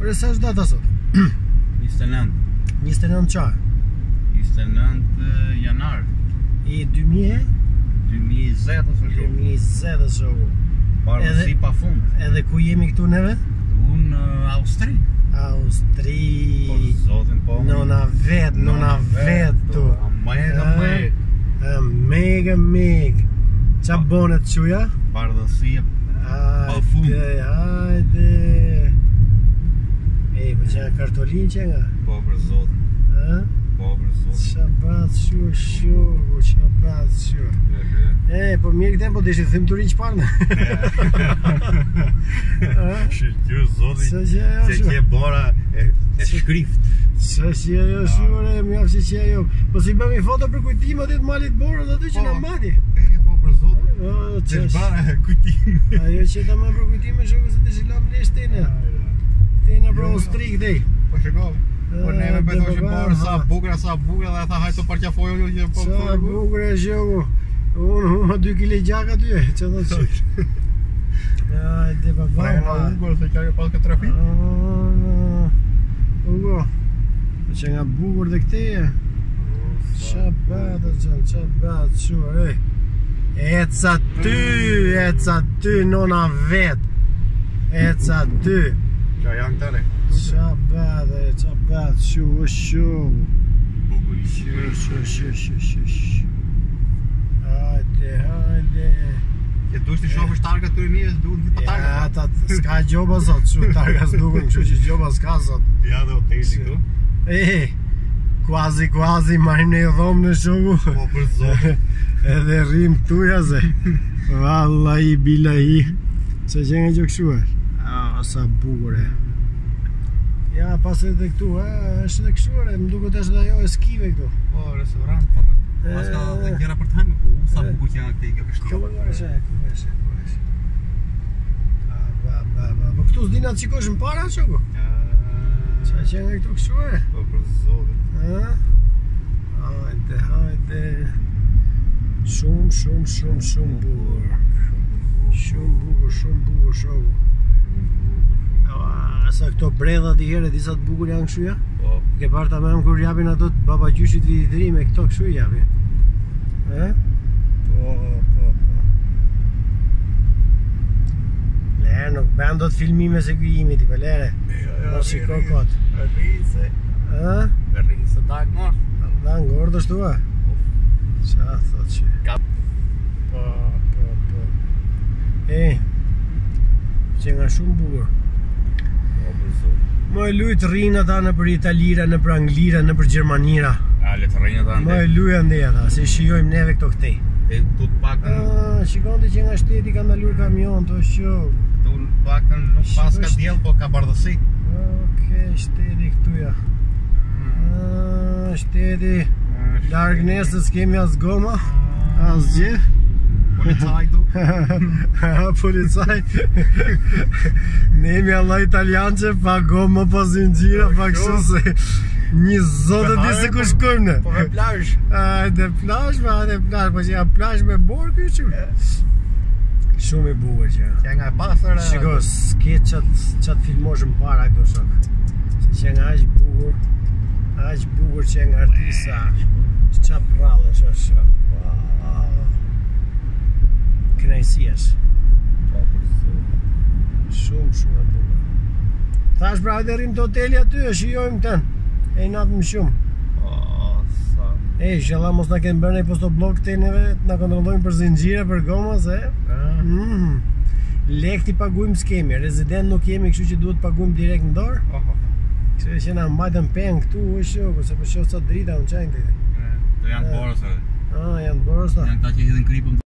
Ore sa është data sot? 29. 29 qarë? 29 janar. I 2020 ose shumë. 2020 shoku. Bardhësi pa fund. Edhe ku jemi këtu neve? Unë Austri. Austri. Po zotin po. Nona vet tu. Mega. Qa bonet quja? Bardhësi pa fund. Hajde. Ej, për që nga kartolin që nga? Po për zotin. Po për zotin. Shabat shoku, shabat shoku. E, po mirë këtem, po të ishte thim të rinë që parë. Shqyr zotin, Se që e bora e shkrift. Se që ajo shure, mjafë që ajo. Po si bëmi foto për kujtimet e të malit borës aty që në mati. Po për zotin, që Qesh. bara kujtim. Ajo që ta ma për kujtime shoku se të shilam lesh tene. Tene për Austri këtej. Po shikove. Po neve beto që borë sa bukra dhe tha hajtë të parqafojo që po Sa bukur e shoku. Unë huma 2 kg gjak aty e, që do të qysh. Ajde baba. Frena Ugo, se që ajo pas ka trafik. Ugo, që nga bukur dhe këteje. Shabat, shabat, shur, Eca ty, nona vet. Eca ty. Qa janë tëre. Shabat, shu. Buguri. Shu. Hajde. Që dush të shofësh targa të rëmijës, duhet në të targa. Ata s'ka gjoba sot, shu targa s'duken, kështu që gjoba s'ka sot. Ja dhe hoteli këtu. Quasi marrë e dhomë në shoku. Po për zotin. Edhe rrim tuja se. Wallahi billahi. Se që nga gjë kështu e. Sa bukur e. Ja, pas edhe këtu, është edhe kështu e, më duket është dhe ajo e skive këtu. Po, restorant, po. Pas ka dhe gjera për të hajme, ku sa bukur që janë këte i ka kështia. Ku eshe. Po këtu s'dina të qikosh në para, shoku? Qa që nga këtu kështu e? Po për zotin. Hajde. Shumë bukur. Shumë bukur, shoku. Sa këto bredhat i herë, disa të bukur janë kështu ja? Po. Ke parë ta mëmë kur japin ato të babagjyshit vititëri me këto kështu japin. Po. Lere, nuk bën do të filmime se kuj jimi ti, lere. Mos shiko kot. Rrise da ngorë. Da ngorë dështu a? Qa thot që? Po. Që nga shumë bukur. Më e lujt rrinë ata në për Italira, në për Anglira, në për Gjermanira. Le të rrinë ata Më e luja ndej ata, se shijojmë neve këto këtej. Këtu të pakën Shikonte që nga shteti ka ndalur kamion, të shqok. Këtu të pakën nuk pas ka djel, po ka bardhësi. Shteti këtu ja. Shteti larg nesës kemi as goma, as gjë. Policaj tu. Policaj. Ne jemi alla italianqe, pa goma, pa zinxhira, pa kështu se një zotë di se ku shkojmë ne. Po me plazh. Hajde plazh, po që ja plazh me borë kjo që. Shumë i bukur që. Që nga e pasër. Shiko, s'ke qatë filmosh më para këto shok. Që nga aq bukur që nga artisa. Qa prallë shok. Kënaqësiash. Shumë e bukur. Thash pra hajde rrim të hoteli aty, e shijojmë këtën. E natë më shumë. Inshallah mos na kenë bërë posto blok të neve, na kontrollojnë për zinxhire, për goma, se lekti paguajmë s'kemi, rezident nuk jemi, kështu që duhet paguajmë direkt në dorë. Kështu që na mbajtën peng këtu, shoku, se po shoh sa drita unë çajin ti. Do janë borës edhe. Janë borës ta. Janë ta që hidhin kripën.